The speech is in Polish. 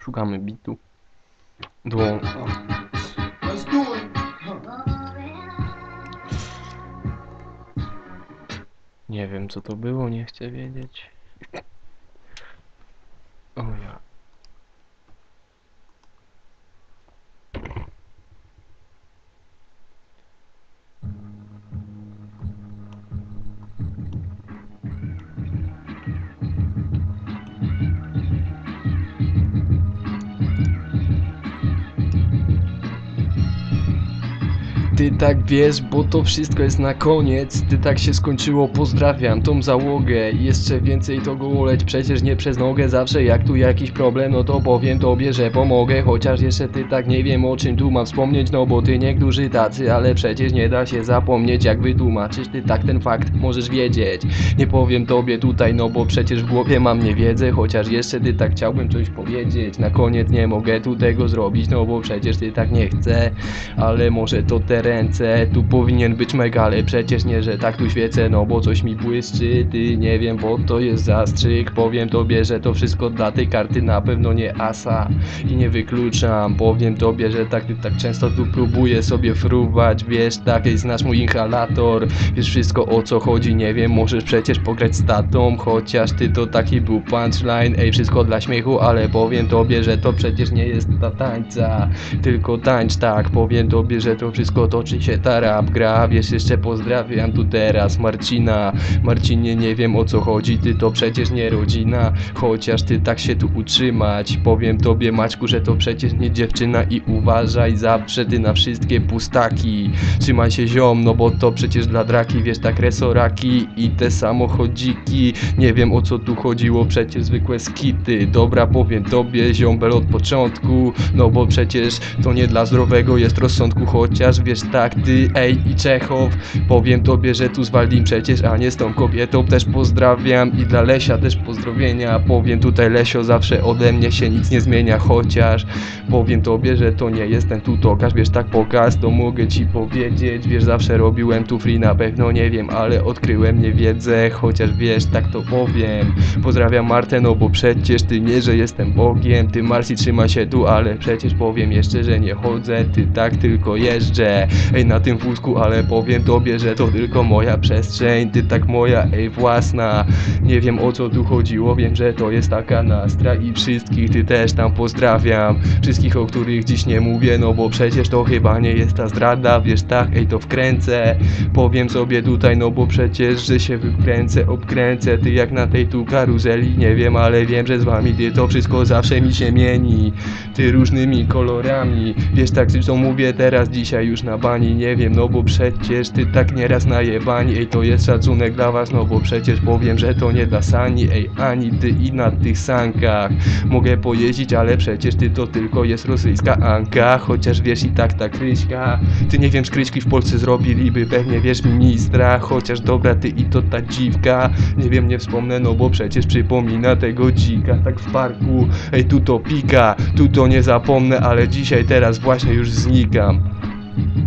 Szukamy bitu. Do... Nie wiem co to było, nie chcę wiedzieć. O ja. Ty tak wiesz, bo to wszystko jest na koniec. Ty tak się skończyło, pozdrawiam tą załogę. Jeszcze więcej to goleć, przecież nie przez nogę. Zawsze jak tu jakiś problem, no to powiem tobie, że pomogę. Chociaż jeszcze ty tak nie wiem o czym tu mam wspomnieć. No bo ty niektórzy tacy, ale przecież nie da się zapomnieć. Jak wytłumaczysz ty tak ten fakt możesz wiedzieć. Nie powiem tobie tutaj, no bo przecież w głowie mam niewiedzę. Chociaż jeszcze ty tak chciałbym coś powiedzieć. Na koniec nie mogę tu tego zrobić, no bo przecież ty tak nie chcę. Ale może to te ręce, tu powinien być mega, ale przecież nie, że tak tu świecę, no bo coś mi błyszczy, ty nie wiem, bo to jest zastrzyk. Powiem tobie, że to wszystko dla tej karty na pewno nie asa i nie wykluczam. Powiem tobie, że tak ty tak często tu próbuję sobie fruwać, wiesz, takiej znasz mój inhalator, wiesz wszystko o co chodzi, nie wiem, możesz przecież pograć z tatą, chociaż ty to taki był punchline, ej, wszystko dla śmiechu, ale powiem tobie, że to przecież nie jest ta tańca, tylko tańcz tak. Powiem tobie, że to wszystko toczy się ta rap gra, wiesz, jeszcze pozdrawiam tu teraz Marcina. Marcinie, nie wiem o co chodzi, ty to przecież nie rodzina, chociaż ty tak się tu utrzymać. Powiem tobie, Maćku, że to przecież nie dziewczyna i uważaj zawsze ty na wszystkie pustaki. Trzymaj się ziom, no bo to przecież dla draki, wiesz, tak resoraki i te samochodziki. Nie wiem o co tu chodziło, przecież zwykłe skity. Dobra, powiem tobie, ziombel od początku, no bo przecież to nie dla zdrowego jest rozsądku, chociaż wiesz tak ty, ej i Czechow. Powiem tobie, że tu z Waldim przecież, a nie z tą kobietą też pozdrawiam i dla Lesia też pozdrowienia. Powiem tutaj, Lesio, zawsze ode mnie się nic nie zmienia, chociaż powiem tobie, że to nie jest ten tu tokarz, wiesz, tak pokaz, to mogę ci powiedzieć, wiesz, zawsze robiłem tu free, na pewno nie wiem, ale odkryłem niewiedzę, chociaż wiesz, tak to powiem. Pozdrawiam Martę, no bo przecież ty nie, że jestem Bogiem, ty Marci trzyma się tu, ale przecież powiem jeszcze, że nie chodzę, ty tak tylko jeżdżę, ej, na tym wózku, ale powiem tobie, że to tylko moja przestrzeń, ty tak moja, ej, własna. Nie wiem o co tu chodziło, wiem, że to jest taka nastra i wszystkich ty też tam pozdrawiam. Wszystkich, o których dziś nie mówię, no bo przecież to chyba nie jest ta zdrada, wiesz tak, ej, to wkręcę. Powiem sobie tutaj, no bo przecież, że się wykręcę, obkręcę, ty jak na tej tu karuzeli, nie wiem, ale wiem, że z wami ty to wszystko zawsze mi się mieni. Ty różnymi kolorami, wiesz tak, zresztą mówię teraz dzisiaj już na bani, nie wiem, no bo przecież ty tak nieraz najebani, ej, to jest szacunek dla was, no bo przecież powiem, że to nie dla sani, ej, ani ty i na tych sankach mogę pojeździć, ale przecież ty to tylko jest rosyjska Anka, chociaż wiesz i tak ta Kryśka, ty nie wiem, skryćki w Polsce zrobiliby pewnie, wiesz, ministra, chociaż dobra, ty i to ta dziwka, nie wiem, nie wspomnę, no bo przecież przypomina tego dzika, tak w parku, ej, tu to pika, tu to nie zapomnę, ale dzisiaj teraz właśnie już znikam.